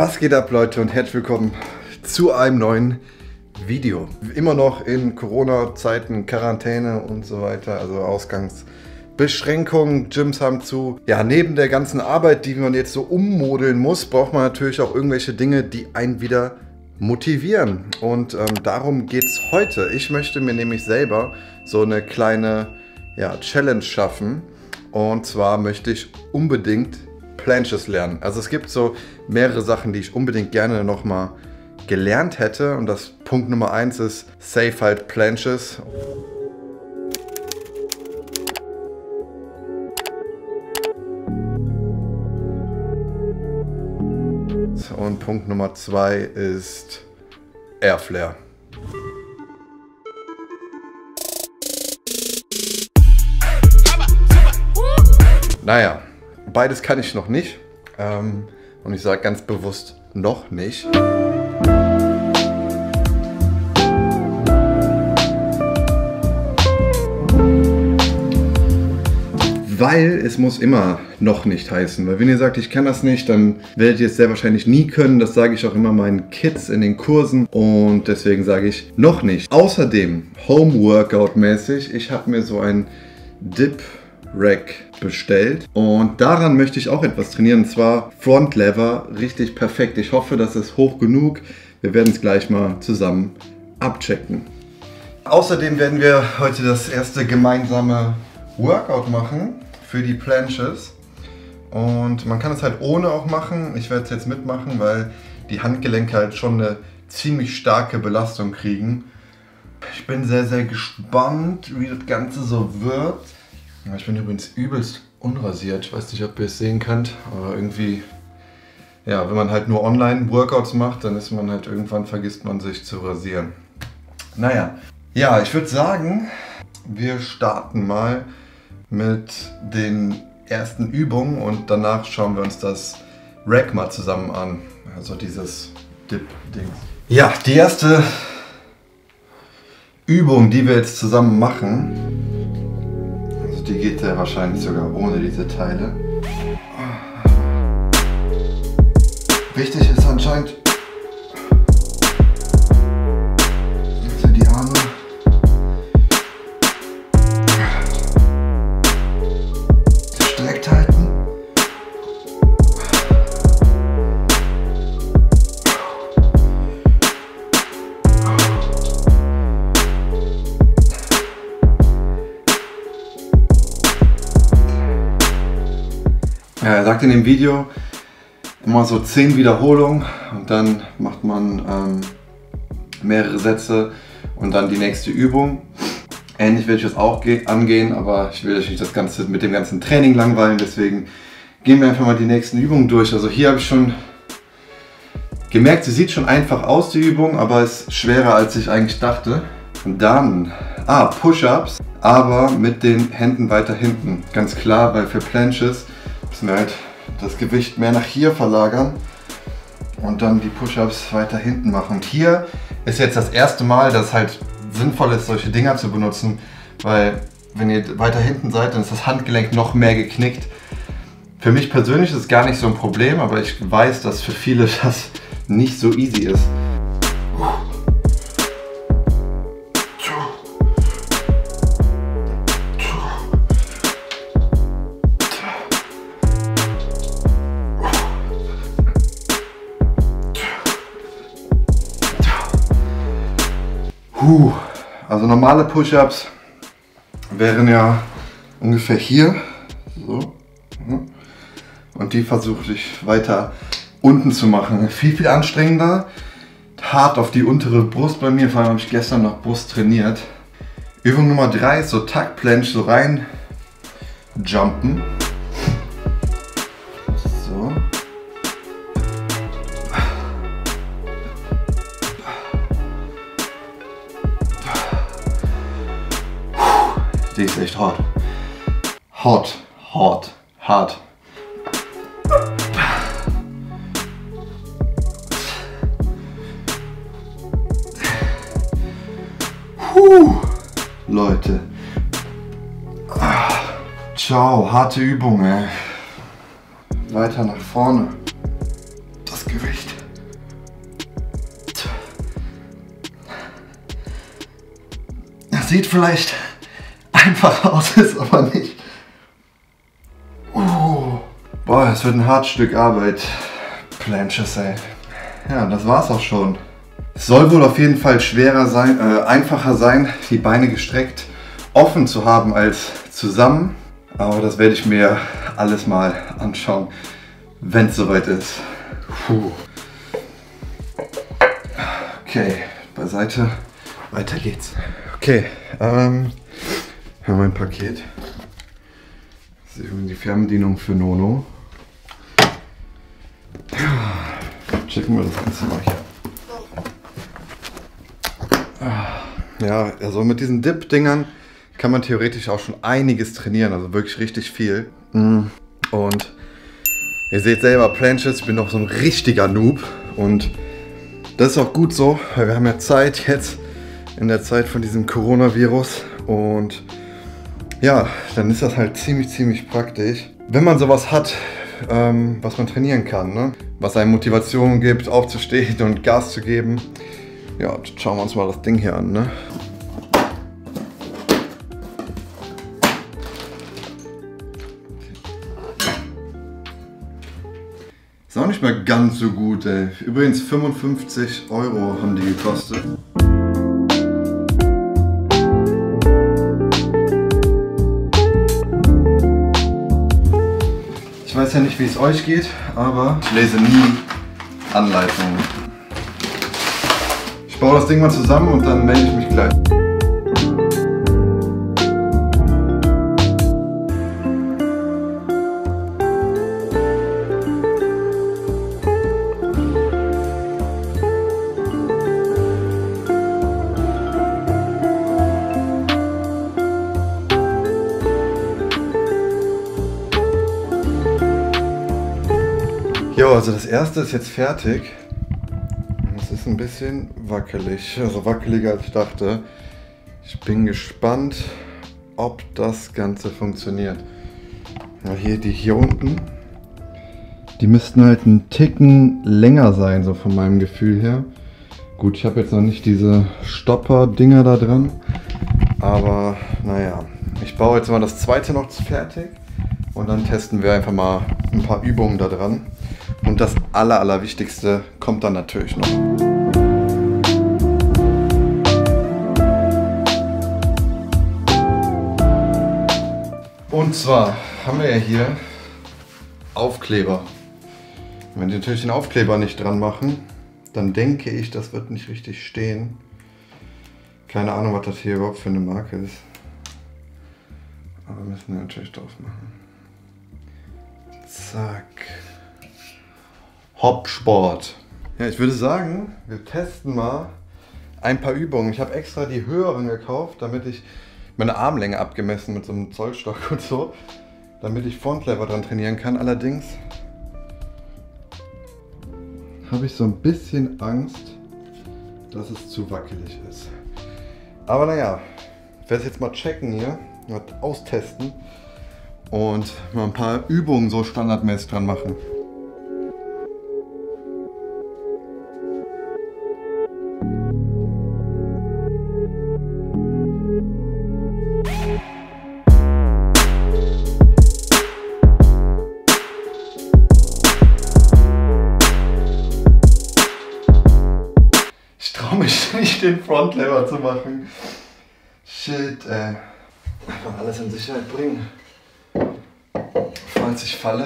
Was geht ab, Leute, und herzlich willkommen zu einem neuen Video. Immer noch in Corona-Zeiten, Quarantäne und so weiter, also Ausgangsbeschränkungen, Gyms haben zu. Ja, neben der ganzen Arbeit, die man jetzt so ummodeln muss, braucht man natürlich auch irgendwelche Dinge, die einen wieder motivieren. Und darum geht es heute. Ich möchte mir nämlich selber so eine kleine Challenge schaffen. Und zwar möchte ich unbedingt Planches lernen. Also es gibt so mehrere Sachen, die ich unbedingt gerne nochmal gelernt hätte. Und das Punkt Nummer 1 ist safe halt Planches. Und Punkt Nummer 2 ist Airflare. Naja, beides kann ich noch nicht. Und ich sage ganz bewusst noch nicht. Weil es muss immer noch nicht heißen. Weil wenn ihr sagt, ich kann das nicht, dann werdet ihr es sehr wahrscheinlich nie können. Das sage ich auch immer meinen Kids in den Kursen. Und deswegen sage ich noch nicht. Außerdem, Home-Workout-mäßig, ich habe mir so ein Dip-Rack bestellt. Und daran möchte ich auch etwas trainieren. Und zwar Front Lever, richtig perfekt. Ich hoffe, das ist hoch genug. Wir werden es gleich mal zusammen abchecken. Außerdem werden wir heute das erste gemeinsame Workout machen für die Planches. Und man kann es halt ohne auch machen. Ich werde es jetzt mitmachen, weil die Handgelenke halt schon eine ziemlich starke Belastung kriegen. Ich bin sehr, sehr gespannt, wie das Ganze so wird. Ich bin übrigens übelst unrasiert. Ich weiß nicht, ob ihr es sehen könnt, aber irgendwie, ja, wenn man halt nur Online-Workouts macht, dann ist man halt irgendwann, vergisst man sich zu rasieren. Naja, ja, ich würde sagen, wir starten mal mit den ersten Übungen und danach schauen wir uns das Rack mal zusammen an. Also dieses Dip-Ding. Ja, die erste Übung, die wir jetzt zusammen machen, also die geht ja wahrscheinlich sogar ohne diese Teile. Wichtig ist anscheinend die Arme. Gestreckt halten. Ja, er sagt in dem Video immer so 10 Wiederholungen und dann macht man mehrere Sätze und dann die nächste Übung. Ähnlich werde ich das auch angehen, aber ich will euch nicht das Ganze mit dem ganzen Training langweilen, deswegen gehen wir einfach mal die nächsten Übungen durch. Also hier habe ich schon gemerkt, sie sieht schon einfach aus, die Übung, aber ist schwerer als ich eigentlich dachte. Und dann, Push-Ups, aber mit den Händen weiter hinten. Ganz klar, weil für Planches müssen wir halt das Gewicht mehr nach hier verlagern und dann die Push-Ups weiter hinten machen. Und hier ist jetzt das erste Mal, dass es halt sinnvoll ist, solche Dinger zu benutzen, weil wenn ihr weiter hinten seid, dann ist das Handgelenk noch mehr geknickt. Für mich persönlich ist es gar nicht so ein Problem, aber ich weiß, dass für viele das nicht so easy ist. Also normale Push-Ups wären ja ungefähr hier, so, und die versuche ich weiter unten zu machen. Viel, viel anstrengender, hart auf die untere Brust bei mir, vor allem habe ich gestern noch Brust trainiert. Übung Nummer 3 ist so Tuck Planche, so rein jumpen. So. Die ist echt hart. Hart. Leute. Ciao, harte Übung, ey. Weiter nach vorne. Das Gewicht. sieht vielleicht einfach aus, ist aber nicht. Boah, das wird ein hartes Stück Arbeit. Planches, ey. Ja, das war's auch schon. Es soll wohl auf jeden Fall schwerer sein, einfacher sein, die Beine gestreckt offen zu haben als zusammen. Aber das werde ich mir alles mal anschauen, wenn es soweit ist. Puh. Okay, beiseite. Weiter geht's. Okay, haben wir ein Paket. Das ist die Fernbedienung für Nono. Checken wir das Ganze mal hier. Ja, also mit diesen Dip-Dingern kann man theoretisch auch schon einiges trainieren, also wirklich richtig viel. Und ihr seht selber, Planches, ich bin noch so ein richtiger Noob und das ist auch gut so, weil wir haben ja Zeit jetzt in der Zeit von diesem Coronavirus und ja, dann ist das halt ziemlich praktisch, wenn man sowas hat, was man trainieren kann, ne? Was einem Motivation gibt, aufzustehen und Gas zu geben. Ja, schauen wir uns mal das Ding hier an, ne? Ist auch nicht mehr ganz so gut, ey. Übrigens 55 € haben die gekostet. Ich weiß ja nicht, wie es euch geht, aber ich lese nie Anleitungen. Ich baue das Ding mal zusammen und dann melde ich mich gleich. Jo, also das erste ist jetzt fertig. Es ist ein bisschen wackelig, also wackeliger als ich dachte. Ich bin gespannt, ob das Ganze funktioniert. Ja, die hier unten, die müssten halt einen Ticken länger sein, so von meinem Gefühl her. Gut, ich habe jetzt noch nicht diese Stopper-Dinger da dran, aber naja. Ich baue jetzt mal das zweite noch fertig und dann testen wir einfach mal ein paar Übungen da dran. Und das Allerwichtigste kommt dann natürlich noch. Und zwar haben wir ja hier Aufkleber. Wenn die natürlich den Aufkleber nicht dran machen, dann denke ich, das wird nicht richtig stehen. Keine Ahnung, was das hier überhaupt für eine Marke ist. Aber müssen wir natürlich drauf machen. Zack. Hopsport. Ja, ich würde sagen, wir testen mal ein paar Übungen. Ich habe extra die höheren gekauft, damit ich meine Armlänge abgemessen mit so einem Zollstock und so, damit ich Frontlever dran trainieren kann. Allerdings habe ich so ein bisschen Angst, dass es zu wackelig ist. Aber naja, ich werde es jetzt mal checken hier, mal austesten und mal ein paar Übungen so standardmäßig dran machen. Ich traue mich nicht, den Frontlever zu machen. Shit, ey. Einfach alles in Sicherheit bringen, falls ich falle.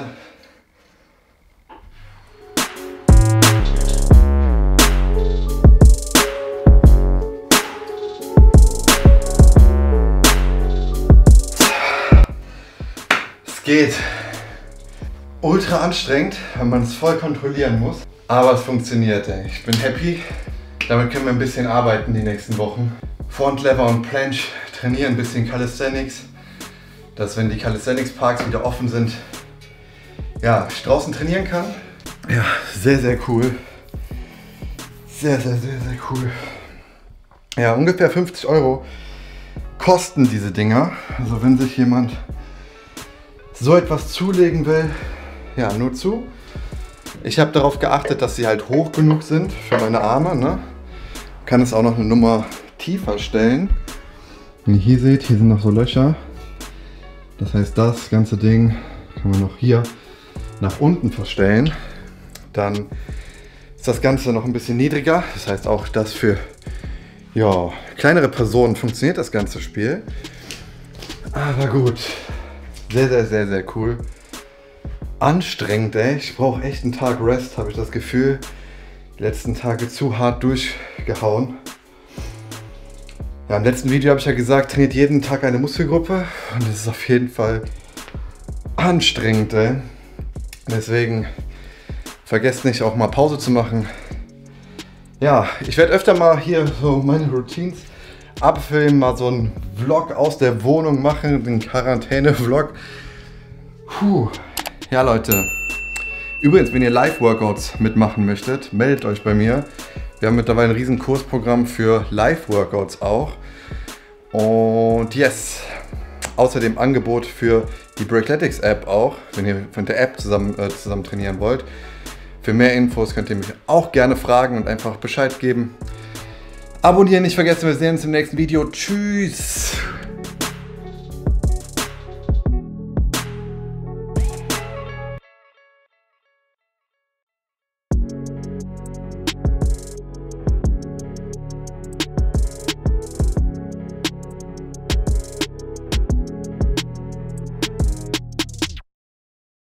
Es geht. Ultra anstrengend, wenn man es voll kontrollieren muss. Aber es funktioniert, ey. Ich bin happy. Damit können wir ein bisschen arbeiten die nächsten Wochen. Frontlever und Planche trainieren, ein bisschen Calisthenics. Dass, wenn die Calisthenics Parks wieder offen sind, ja, ich draußen trainieren kann. Ja, sehr cool. Sehr cool. Ja, ungefähr 50 € kosten diese Dinger. Also wenn sich jemand so etwas zulegen will, ja, nur zu. Ich habe darauf geachtet, dass sie halt hoch genug sind für meine Arme, ne? Kann es auch noch eine Nummer tiefer stellen. Wenn ihr hier seht, hier sind noch so Löcher. Das heißt, das ganze Ding kann man noch hier nach unten verstellen. Dann ist das Ganze noch ein bisschen niedriger. Das heißt auch, dass für kleinere Personen funktioniert das ganze Spiel. Aber gut, sehr, sehr, sehr, sehr cool. Anstrengend, ey. Ich brauche echt einen Tag Rest, habe ich das Gefühl. Die letzten Tage zu hart durchgehauen. Ja, im letzten Video habe ich ja gesagt, trainiert jeden Tag eine Muskelgruppe. Und das ist auf jeden Fall anstrengend, ey. Deswegen vergesst nicht, auch mal Pause zu machen. Ja, ich werde öfter mal hier so meine Routines abfilmen, mal so einen Vlog aus der Wohnung machen, den Quarantäne-Vlog. Ja, Leute. Übrigens, wenn ihr Live-Workouts mitmachen möchtet, meldet euch bei mir. Wir haben mittlerweile ein riesen Kursprogramm für Live-Workouts auch. Und yes, außerdem Angebot für die Breakletics App auch, wenn ihr mit der App zusammen trainieren wollt. Für mehr Infos könnt ihr mich auch gerne fragen und einfach Bescheid geben. Abonnieren nicht vergessen, wir sehen uns im nächsten Video. Tschüss!